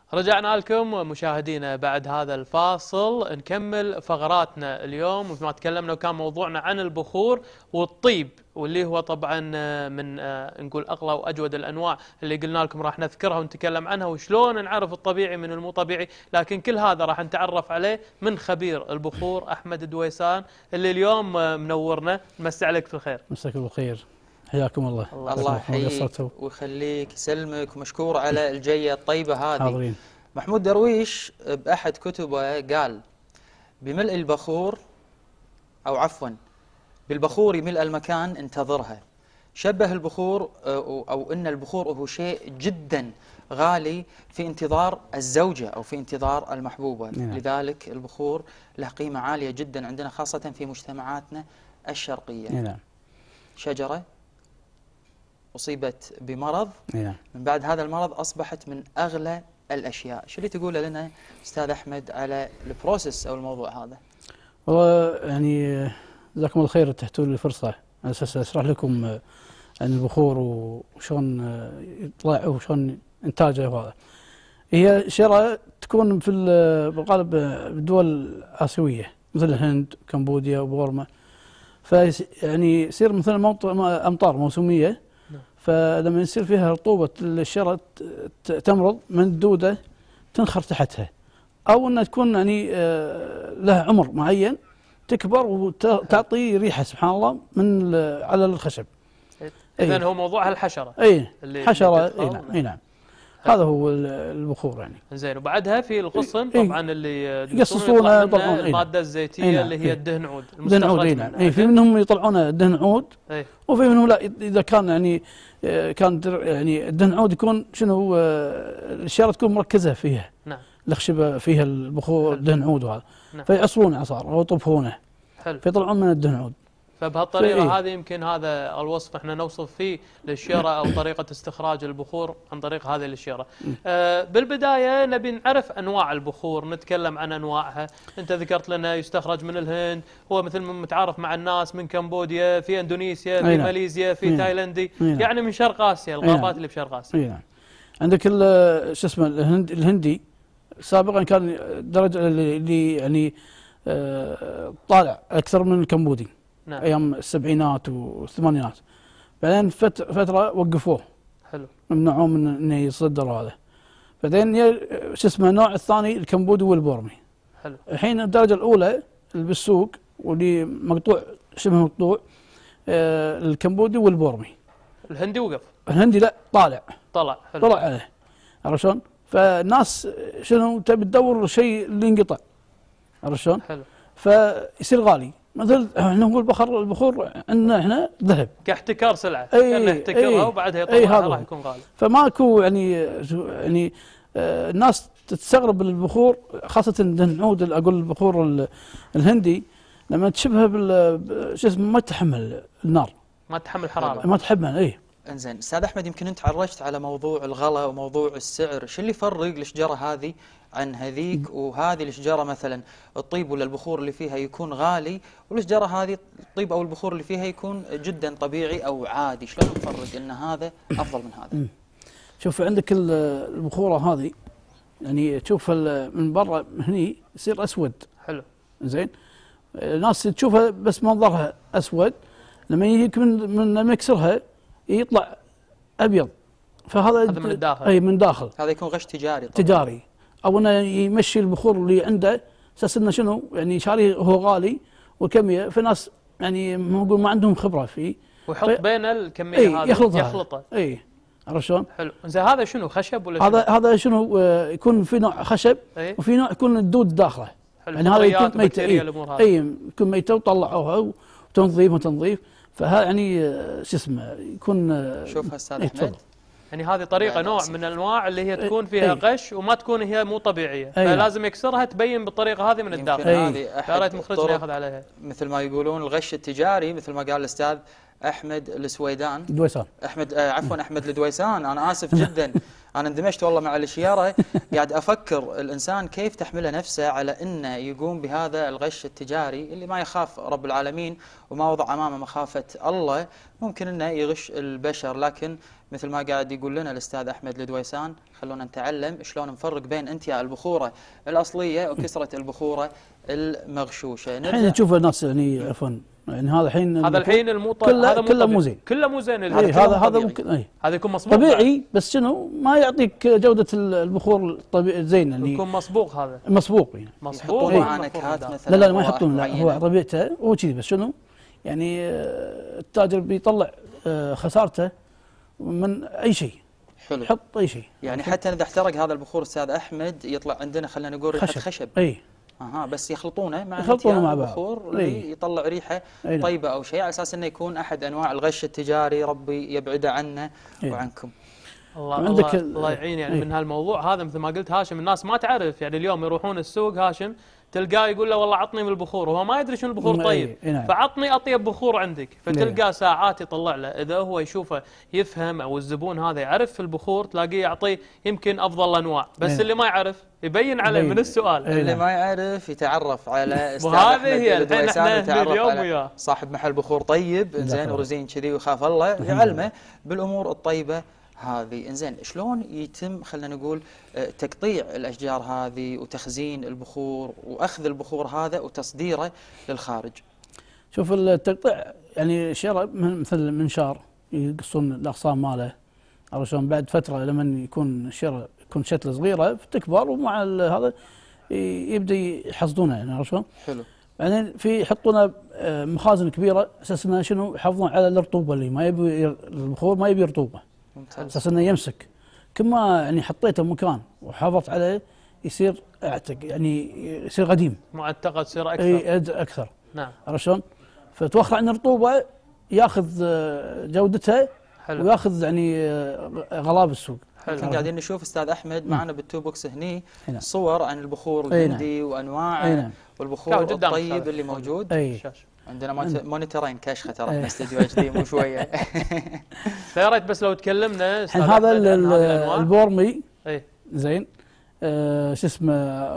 رجعنا لكم مشاهدينا بعد هذا الفاصل، نكمل فقراتنا اليوم. وما تكلمنا وكان موضوعنا عن البخور والطيب، واللي هو طبعا من نقول اغلى واجود الانواع اللي قلنا لكم راح نذكرها ونتكلم عنها وشلون نعرف الطبيعي من المو طبيعي، لكن كل هذا راح نتعرف عليه من خبير البخور احمد الدويسان اللي اليوم منورنا. نمسي عليك في الخير. مساك بالخير، حياكم الله. الله يحييك ويخليك يسلمك، ومشكور على الجية الطيبة هذه. حاضرين. محمود درويش بأحد كتبه قال: بملء البخور أو عفوا بالبخور ملء المكان انتظرها. شبه البخور أو أن البخور هو شيء جدا غالي في انتظار الزوجة أو في انتظار المحبوبة. لذلك البخور له قيمة عالية جدا عندنا، خاصة في مجتمعاتنا الشرقية. شجرة أصيبت بمرض، من بعد هذا المرض أصبحت من أغلى الأشياء. شو اللي تقوله لنا أستاذ أحمد على البروسيس أو الموضوع هذا؟ والله يعني جزاكم الله خير، تحتوا لي الفرصة على أساس أشرح لكم عن البخور وشون يطلع وشون إنتاجه. وهذا هي شجرة تكون في بالغالب بالدول الآسيوية مثل الهند، كمبوديا وبورما. فيعني يصير مثل أمطار موسمية، فلما يصير فيها رطوبة الشجرة تمرض من الدودة تنخر تحتها، أو أنها تكون يعني لها عمر معين تكبر وتعطي ريحة سبحان الله من على الخشب. إذن هو موضوعها الحشرة. حشرة. نعم. هذا هو البخور يعني. زين. وبعدها في الغصن طبعا اللي يقصصونه المادة الزيتية اللي هي الدهن عود. الدهن عود. نعم. في منهم يطلعونه دهن عود، وفي منهم لا، إذا كان يعني كان يعني الدهن عود يكون شنو الشجرة تكون مركزة فيها. نعم. الأخشبة فيها البخور دهن عود وهذا. فيعصرونه عصار أو يطبخونه. حلو. فيطلعون من الدهن عود. فبهالطريقة هذه يمكن هذا الوصف احنا نوصف فيه للشجرة أو طريقة استخراج البخور عن طريق هذه الشجرة. بالبداية نبي نعرف أنواع البخور، نتكلم عن أنواعها. أنت ذكرت لنا يستخرج من الهند، هو مثل ما متعارف مع الناس من كمبوديا، في أندونيسيا، في ماليزيا، في تايلاندي، يعني من شرق آسيا، الغابات اللي بشرق آسيا. عندك شو اسمه الهندي سابقا كان درجة اللي يعني طالع أكثر من الكمبودي. نعم. ايام السبعينات والثمانينات، بعدين فتره وقفوه. حلو. ممنعوه من انه يصدر هذا. بعدين شو اسمه النوع الثاني الكمبودي والبورمي. حلو. الحين الدرجه الاولى اللي بالسوق واللي مقطوع شبه مقطوع الكمبودي والبورمي. الهندي وقف. الهندي لا، طالع. حلو. طلع عليه، عرفت شلون؟ فالناس شنو تبي تدور الشيء اللي انقطع، عرفت شلون؟ حلو. فيصير غالي. مثل احنا نقول البخور عندنا احنا ذهب كاحتكار سلعه، كأنه يحتكرها وبعدها يطلعها راح يكون غالي. فماكو يعني الناس تستغرب البخور، خاصه دهن عود. اقول البخور الهندي لما تشبهه شو اسمه ما تتحمل النار، ما تتحمل حراره، ما تحمل. انزين استاذ احمد، يمكن انت عرجت على موضوع الغلا وموضوع السعر. شو اللي يفرق الشجره هذه عن هذيك؟ وهذه الشجره مثلا الطيب ولا البخور اللي فيها يكون غالي، والشجره هذه الطيب او البخور اللي فيها يكون جدا طبيعي او عادي. شلون نفرق ان هذا افضل من هذا؟ شوف عندك البخوره هذه يعني تشوف من برا هني يصير اسود. حلو. زين. الناس تشوفها بس منظرها اسود، لما يجيك من مكسرها يطلع ابيض. فهذا من الداخل. من داخل. هذا يكون غش تجاري طبعا. تجاري، او انه يمشي البخور اللي عنده اساس انه شنو يعني شاريه هو غالي وكميه، فناس يعني نقول ما عندهم خبره فيه ويحط بين الكميه هذه يخلطها. عرفت شلون؟ حلو. زين هذا شنو خشب ولا هذا شنو يكون في نوع خشب وفي نوع يكون الدود داخله. حلو. يعني هذا يكون ميته. يكون ميته وطلعوها وتنظيف. فها يعني شو اسمه يكون. شوف استاذ احمد، يعني هذه طريقه نوع من الانواع اللي هي تكون فيها غش وما تكون هي مو طبيعيه، فلازم يكسرها تبين بالطريقه هذه من الداخل. هذه يا ريت مخرجنا ياخذ عليها. مثل ما يقولون الغش التجاري، مثل ما قال الاستاذ احمد السويدان. دويسان. احمد الدويسان. انا اسف جدا، انا اندمجت والله مع الشياره. قاعد افكر الانسان كيف تحمله نفسه على انه يقوم بهذا الغش التجاري اللي ما يخاف رب العالمين وما وضع امامه مخافه الله. ممكن انه يغش البشر، لكن مثل ما قاعد يقول لنا الاستاذ احمد الدويسان، خلونا نتعلم شلون نفرق بين انتياء البخوره الاصليه وكسره البخوره المغشوشه. الحين نشوف الناس يعني عفوا يعني هذا الحين هذا الحين كله مو زين، كله مو زين. هذا ممكن هذا يكون مصبوغ طبيعي، بس شنو ما يعطيك جوده البخور الطبيعي زين اللي يكون مصبوغ. هذا مصبوغ يعني مصبوغ مع نكهات مثلا. لا ما يحطون، لا هو طبيعته هو كذي. بس شنو يعني التاجر بيطلع خسارته من اي شيء. حلو. يحط اي شيء يعني حتى اذا احترق هذا البخور استاذ احمد يطلع عندنا خلينا نقول ريحه خشب. اي بس يخلطونه مع مع البخور يطلع ريحه طيبه او شيء، على اساس انه يكون احد انواع الغش التجاري، ربي يبعده عنا وعنكم. الله يعين يعني من هالموضوع هذا. مثل ما قلت هاشم، الناس ما تعرف يعني اليوم يروحون السوق هاشم تلقاه يقول له والله عطني من البخور، وهو ما يدري شنو البخور طيب. فعطني اطيب بخور عندك، فتلقاه ساعات يطلع له. اذا هو يشوفه يفهم او الزبون هذا يعرف في البخور تلاقيه يعطيه يمكن افضل الانواع، بس اللي ما يعرف يبين عليه من السؤال. اللي ما يعرف يتعرف على استاذ وهذه هي الحين احنا اليوم وياه صاحب محل بخور طيب انزين ورزين كذي ويخاف الله يعلمه بالامور الطيبه هذه. انزين شلون يتم خلينا نقول تقطيع الاشجار هذه وتخزين البخور واخذ البخور هذا وتصديره للخارج؟ شوف التقطيع يعني شراء مثل منشار يقصون الاغصان ماله، علشان بعد فتره لما يكون الشراء يكون شتله صغيره تكبر، ومع هذا يبدا يحصدونه يعني عرفت. حلو. بعدين في يحطونه مخازن كبيره اساس انه شنو يحافظون على الرطوبه، اللي ما يبي البخور ما يبي رطوبه. ممتاز. اساس انه يمسك. كل ما يعني حطيته مكان وحافظت عليه يصير يعني يصير قديم، معتقد يصير اكثر. اي اكثر. نعم. عرفت شلون؟ فتوخر عن الرطوبه ياخذ جودتها. حلو. وياخذ يعني غلاب السوق. قاعدين نشوف استاذ احمد معنا بالتو بوكس هني صور عن البخور الهندي وانواعه والبخور الطيب اللي موجود. عندنا مونيترين كشخه ترى في الاستديو اتش دي مو شويه. فيا ريت بس لو تكلمنا الحين هذا البورمي. زين شو اسمه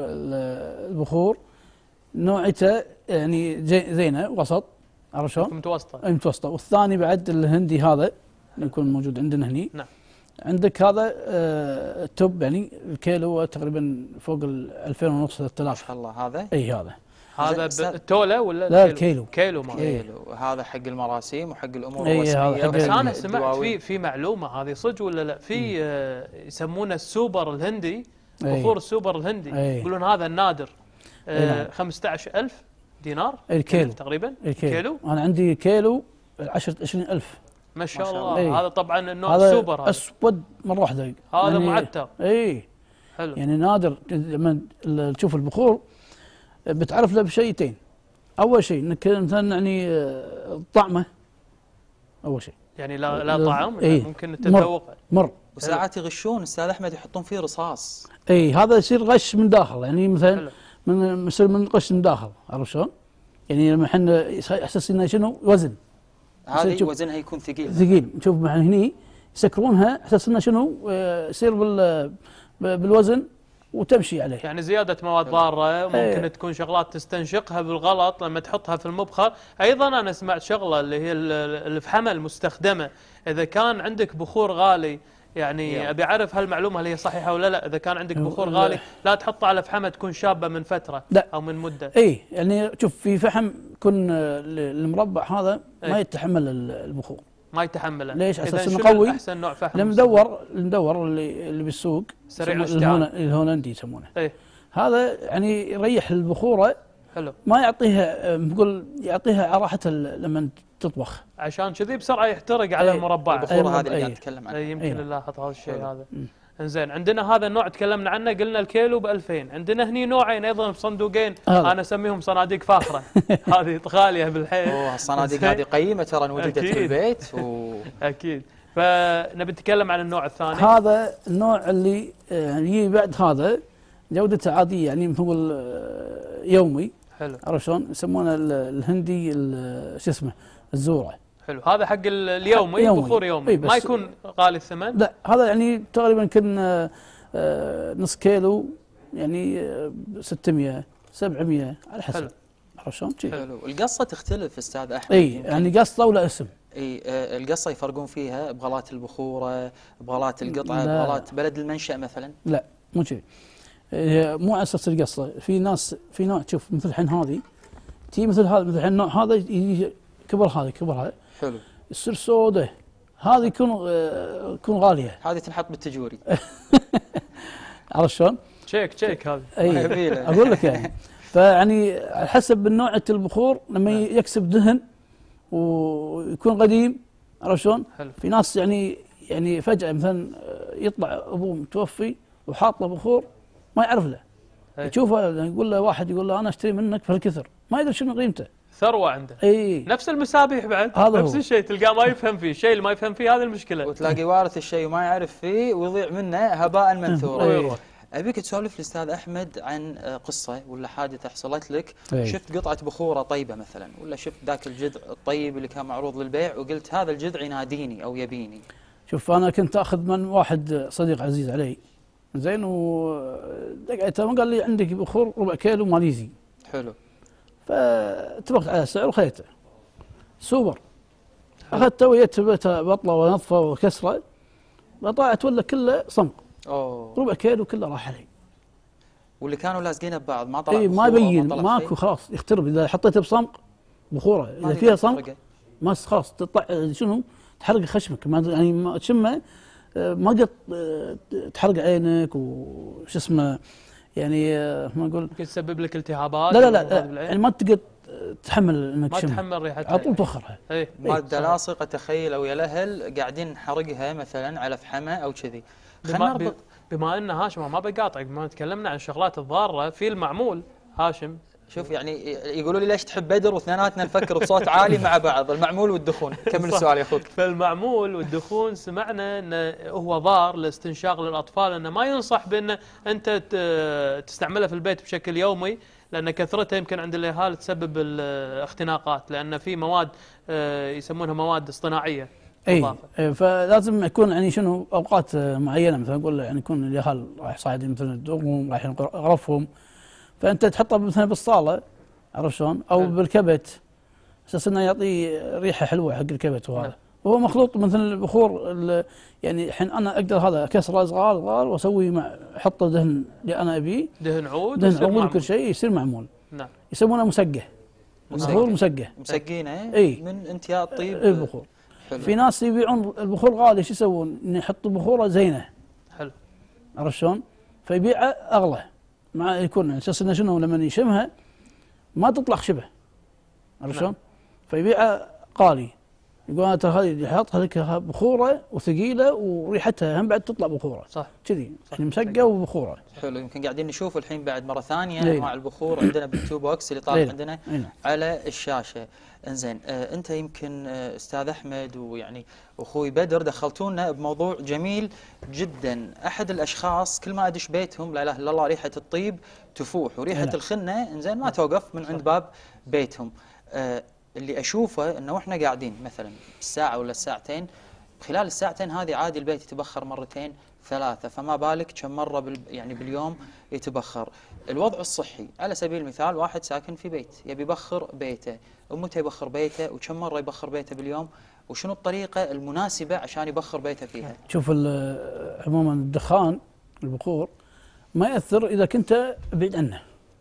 البخور نوعته يعني زينه وسط، عرفت شلون؟ متوسطه. والثاني بعد الهندي هذا يكون موجود عندنا هني. نعم. عندك هذا التوب يعني الكيلو تقريبا فوق 2000 ونص 3000. ما شاء الله. هذا اي هذا التوله ولا لا الكيلو؟ كيلو هذا حق المراسيم وحق الامور الرسميه. بس انا سمعت في معلومه هذه صدق ولا لا؟ في يسمونه السوبر الهندي، بخور السوبر الهندي يقولون هذا النادر 15000 دينار الكيلو تقريبا. الكيلو انا عندي كيلو 20,000 ما شاء الله. هذا طبعا النوع السوبر هذا اسود مره واحده. هذا يعني معتق. حلو. يعني نادر. لما تشوف البخور بتعرف له بشيئين. اول شيء انك مثلا يعني طعمه اول شيء يعني لا طعم. ممكن تتذوقه مر. وساعات يغشون استاذ احمد يحطون فيه رصاص. هذا يصير غش من داخل يعني مثلا من غش من داخل، عرفت شلون؟ يعني لما احنا احساس انه شنو وزن، هذه وزنها يكون ثقيل. نشوف مع هني يسكرونها احساس انه شنو يصير بالوزن وتمشي عليه. يعني زيادة مواد ضارة ممكن تكون شغلات تستنشقها بالغلط لما تحطها في المبخر. أيضا أنا سمعت شغلة اللي هي الفحمة المستخدمة. إذا كان عندك بخور غالي يعني أبي أعرف هالمعلومة هل هي صحيحة ولا لا. إذا كان عندك بخور غالي لا تحطه على فحمة تكون شابة من فترة أو من مدة. يعني شوف في فحم يكون المربع هذا ما يتحمل البخور. ما يتحمله. ليش؟ اساس انه قوي. احسن نوع فحم المدور اللي بالسوق سريع الاشتعال الهولندي يسمونه. هذا يعني يريح البخوره. حلو. ما يعطيها نقول يعطيها على راحتها لما تطبخ، عشان كذي بسرعه يحترق على المربعه. البخوره هذه اللي قاعد نتكلم عنها. يمكن نلاحظ هذا الشيء هذا. انزين عندنا هذا النوع تكلمنا عنه قلنا الكيلو ب2000. عندنا هني نوعين ايضا بصندوقين انا اسميهم صناديق فاخره. هذه غاليه بالحيل. الصناديق هذه قيمه ترى وجدت في البيت اكيد. فنبي نتكلم عن النوع الثاني. هذا النوع اللي يجي بعد هذا جودته عاديه يعني هو يومي. حلو. عرفت شلون؟ يسمونه الهندي شو اسمه الزوره. حلو. هذا حق اليومي بخور يومي ما يكون غالي الثمن. لا هذا يعني تقريبا كنا نص كيلو يعني 600 700 على حسب. حلو. عرفت شلون؟ حلو. القصه تختلف استاذ احمد. يعني قصه ولا اسم. اي القصه يفرقون فيها بغلات البخوره، بغلات القطعه، لا. بغلات بلد المنشأ مثلا؟ لا مو كذي. مو على اساس القصه. في ناس في نوع تشوف مثل الحين هذه تي مثل هذا، مثل الحين النوع هذا يجي كبر هذا كبر هذا حلو. يصير سوداء، هذه يكون غاليه. هذه تنحط بالتجوري. عرفت شلون؟ تشيك هذه. ما يبي له. اقول لك يعني فيعني على حسب نوعيه البخور لما يكسب دهن ويكون قديم. عرفت شلون؟ حلو. في ناس يعني فجاه مثلا يطلع ابوه متوفي وحاط له بخور ما يعرف له. أي. يشوفه يقول له واحد يقول له انا اشتري منك بهالكثر، ما يدري شنو قيمته. ثروه عنده. اي نفس المسابيح بعد، هذا نفس هو. الشيء تلقاه ما يفهم فيه، الشيء اللي ما يفهم فيه هذه المشكله. وتلاقي وارث الشيء وما يعرف فيه ويضيع منه هباء منثورا. ويروح. ابيك تسولف الاستاذ احمد عن قصه ولا حادثه حصلت لك، أي. شفت قطعه بخوره طيبه مثلا، ولا شفت ذاك الجذع الطيب اللي كان معروض للبيع وقلت هذا الجذع يناديني او يبيني؟ شوف انا كنت اخذ من واحد صديق عزيز علي زين، ودقيته قال لي عندك بخور ربع كيلو ماليزي. حلو. فاتفقت على السعر وخذيته سوبر. اخذته وجيت بطله ونظفه وكسره، طلعت ولا كله صمغ. اوه. ربع كيلو كله راح علي. واللي كانوا لازقينه ببعض ما طلع اي ما بخورة يبين، طلع ماكو شيء؟ خلاص يخترب. اذا حطيته بصمغ بخوره، ما اذا فيها تقدر صمغ تفرقه. ما خلاص تطلع شنو تحرق خشمك، ما يعني ما تشمه ما قد تحرق عينك وش اسمه يعني ما نقول. ممكن تسبب لك التهابات. لا لا لا, وأمراض لا بالعين. يعني ما تقدر تحمل انك ما تشمها، تحمل ريحتها. على طول توخرها. اي ماده لاصقه تخيل او يا الاهل قاعدين نحرقها مثلا على فحمه او كذي. خلينا نربط. بما ان هاشم ما بقاطعك، بما تكلمنا عن الشغلات الضاره في المعمول هاشم. شوف يعني يقولوا لي ليش تحب بدر واثنيناتنا نفكر بصوت عالي مع بعض، المعمول والدخون. كمل السؤال يا اخوك. فالمعمول والدخون سمعنا انه هو ضار لاستنشاق للاطفال، انه ما ينصح بان انت تستعمله في البيت بشكل يومي، لان كثرته يمكن عند الاهالي تسبب الاختناقات، لان في مواد يسمونها مواد اصطناعيه. اي فلازم يكون يعني شنو اوقات معينه، مثلا نقول يعني يكون الاهالي رايح صاعدين مثلا دوغهم رايحين غرفهم، فانت تحطه مثلا بالصاله. عرفت شلون؟ او بالكبت اساس انه يعطي ريحه حلوه حق الكبت وهذا. وهو مخلوط مثل البخور يعني الحين انا اقدر هذا اكسره صغار واسوي احطه دهن اللي انا ابيه، دهن عود وكل شيء يصير معمول. نعم. يسمونه مسقه. البخور مسقه. مسقينه اي من انتياء الطيب. البخور. حلو. في ناس يبيعون البخور غالي، شو يسوون؟ يحطوا بخوره زينه. حلو. عرفت شلون؟ فيبيعه اغلى، مع يكون على اساس انه شنو لما يشمها ما تطلع خشبه. عرفت شلون؟ فيبيعه غالي. يقول انا ترى هذه يحطها لك بخوره وثقيله وريحتها هم بعد تطلع بخوره. صح. كذي يعني مسقه وبخوره. حلو. يمكن قاعدين نشوف الحين بعد مره ثانيه انواع البخور عندنا بالتو بوكس اللي طالع عندنا على الشاشه. انزين انت يمكن استاذ احمد ويعني اخوي بدر دخلتونا بموضوع جميل جدا. احد الاشخاص كل ما ادش بيتهم لا اله الا الله ريحه الطيب تفوح وريحه الخنه انزين ما توقف من عند باب بيتهم. اللي اشوفه انه واحنا قاعدين مثلا الساعه ولا الساعتين، خلال الساعتين هذه عادي البيت يتبخر مرتين ثلاثه، فما بالك كم مره يعني باليوم يتبخر. الوضع الصحي على سبيل المثال واحد ساكن في بيت يبي يبخر بيته، ومتى يبخر بيته وكم مره يبخر بيته باليوم، وشنو الطريقه المناسبه عشان يبخر بيته فيها؟ شوف عموما الدخان البخور ما ياثر اذا كنت بعيد عنه.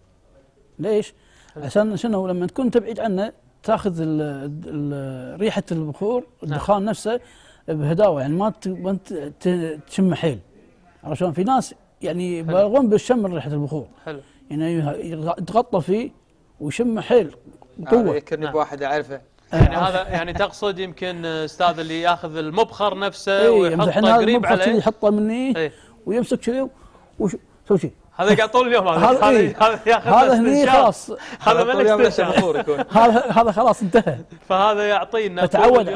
ليش؟ عشان شنو لما تكون انت بعيد عنه تاخذ ريحه البخور الدخان نفسه بهداوه، يعني ما تشم حيل. عرفت شلون؟ في ناس يعني يبالغون بالشم ريحه البخور. حلو. يعني يتغطى فيه ويشم حيل قوه. يذكرني بواحد اعرفه. يعني هذا يعني تقصد يمكن استاذ اللي ياخذ المبخر نفسه ويحطه قريب عليه، يحطه مني ويمسك كذي ويسوي شيء. هذا قاعد طول اليوم هذا هني خلاص. هذا ملك يكون. هذا خلاص انتهى. فهذا يعطينا تعود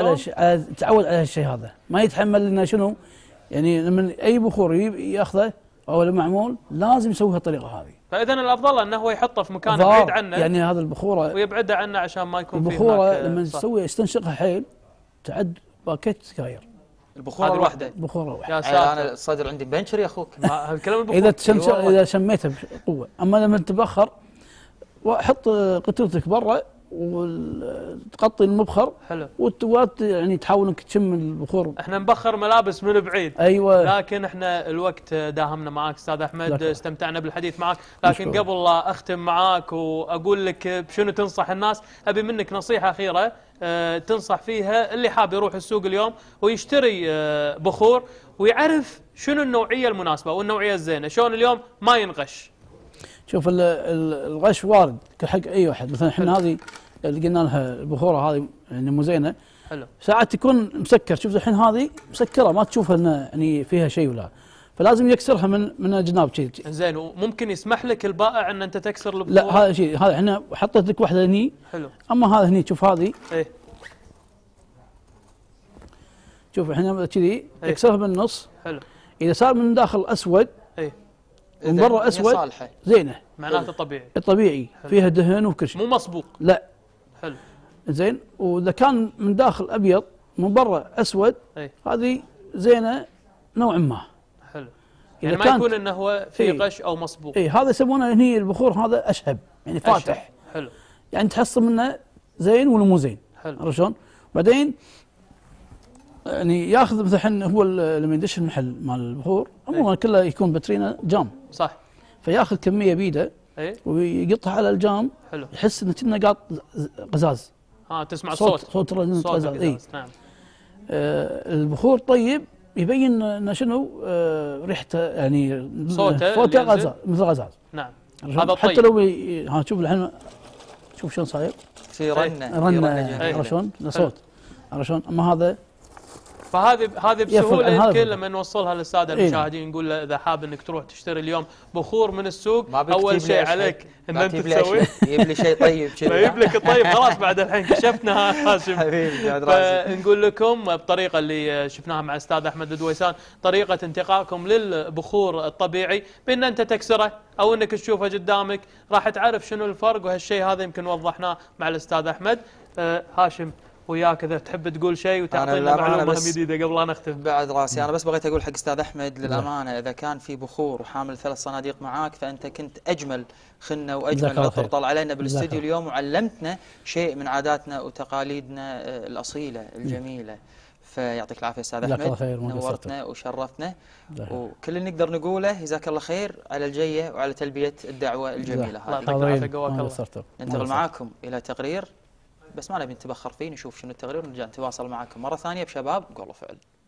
على الشيء هذا، ما يتحمل لنا شنو يعني لما اي بخور ياخذه او المعمول لازم يسويها الطريقه هذه. فاذا الافضل انه هو يحطه في مكان بعيد عنه، يعني هذا البخوره ويبعده عنه عشان ما يكون فيه البخوره لما تسوي يستنشقها حيل تعد باكيت سكاير. البخوره الواحده. بخوره واحده. يا ساتر. انا الصدر عندي بنشر يا اخوك. هالكلام اذا شميتها بقوه. اما لما تبخر حط قطرتك برا وتغطي المبخر حلو. يعني تحاول انك تشم البخور. احنا نبخر ملابس من بعيد. ايوه. لكن احنا الوقت داهمنا معاك استاذ احمد، لك. استمتعنا بالحديث معك، لكن مشكور. قبل لا اختم معاك واقول لك بشنو تنصح الناس، ابي منك نصيحه اخيره تنصح فيها اللي حاب يروح السوق اليوم ويشتري بخور ويعرف شنو النوعيه المناسبه والنوعيه الزينه، شلون اليوم ما ينغش. شوف الغش وارد كحق اي واحد، مثلا احنا هذه اللي قلنا لها البخوره هذه يعني مو زينه، حلو. ساعات تكون مسكر، شوف الحين هذه مسكره ما تشوفها انه يعني فيها شيء ولا، فلازم يكسرها من الجناب شيء. زين، وممكن يسمح لك البائع ان انت تكسر البخور؟ لا هذا شيء، هذا احنا حطيت لك واحده هني. حلو. اما هذا هني شوف هذه. ايه. شوف احنا كذي تكسرها بالنص. حلو. اذا صار من داخل اسود ايه من برا اسود صالحة. زينه، معناته طبيعي. الطبيعي فيها دهن وكل شيء، مو مسبوق. لا. حلو. زين، واذا كان من داخل ابيض من برا اسود، ايه. هذه زينه نوعا ما. حلو. إذا يعني ما يكون انه هو في إيه. غش او مسبوق. اي هذا يسمونه هني البخور هذا اشهب، يعني فاتح. أشهب. حلو. يعني تحصل منه زين ولا مو زين. حلو. عرفت شلون؟ بعدين يعني ياخذ مثلا هو لما يدش المحل مال البخور عموما كله يكون باترينا جام، صح. فياخذ كميه بيده ايه. ويقطها على الجام. حلو. يحس انه كأنه قاط قزاز. تسمع الصوت. صوت رنة صوت قزاز. اي. نعم. البخور طيب يبين انه شنو ريحته، يعني صوته غزاز، مثل غزاز. نعم. هذا حتى طيب. لو ها شوف الحين، شوف شلون صاير في رنة. رنة، جميلة. عرفت شلون؟ صوت، عرفت شلون؟ اما هذا فهذه بسهوله هذا يمكن يفرق. لما نوصلها للساده إيه. المشاهدين، نقول له اذا حاب انك تروح تشتري اليوم بخور من السوق، ما بيكتب اول لي شيء أشهد. عليك ان ما انت تجيب لي تسوي أشهد. يجيب لي شيء طيب كذا. يجيب لك طيب. خلاص بعد الحين كشفنا هاشم. حبيبي بعد راسي. فنقول لكم بطريقه اللي شفناها مع الاستاذ احمد الدويسان، طريقه انتقائكم للبخور الطبيعي بان انت تكسره او انك تشوفه قدامك، راح تعرف شنو الفرق. وهالشيء هذا يمكن وضحناه مع الاستاذ احمد. هاشم وياك اذا تحب تقول شيء وتعطينا معلومه جديده قبل لا نختم. بعد راسي، انا بس بغيت اقول حق استاذ احمد للامانه، اذا كان في بخور وحامل 3 صناديق معاك فانت كنت اجمل خنه واجمل عطر طلع علينا بالاستديو اليوم، وعلمتنا شيء من عاداتنا وتقاليدنا الاصيله الجميله. فيعطيك العافيه استاذ احمد، نورتنا وشرفتنا، وكل اللي نقدر نقوله جزاك الله خير على الجيه وعلى تلبيه الدعوه الجميله هذه. يعطيك العافيه، قواك الله. ننتقل معاكم الى تقرير، بس ما نبي نتبخر فيه، نشوف شنو التقرير ونرجع نتواصل معاكم مره ثانيه بشباب قول وفعل.